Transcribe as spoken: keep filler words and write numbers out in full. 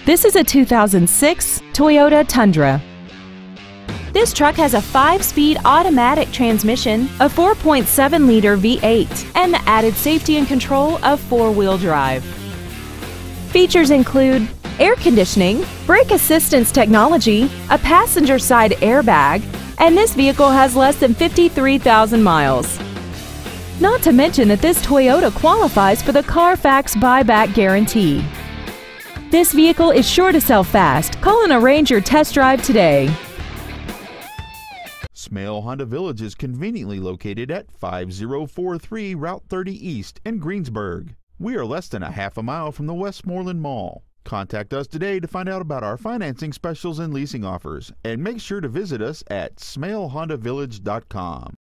This is a two thousand six Toyota Tundra. This truck has a five-speed automatic transmission, a four point seven liter V eight, and the added safety and control of four-wheel drive. Features include air conditioning, brake assistance technology, a passenger side airbag, and this vehicle has less than fifty-three thousand miles. Not to mention that this Toyota qualifies for the Carfax buyback guarantee. This vehicle is sure to sell fast. Call and arrange your test drive today. Smale Honda Village is conveniently located at five oh four three Route thirty East in Greensburg. We are less than a half a mile from the Westmoreland Mall. Contact us today to find out about our financing specials and leasing offers, and make sure to visit us at smale honda village dot com.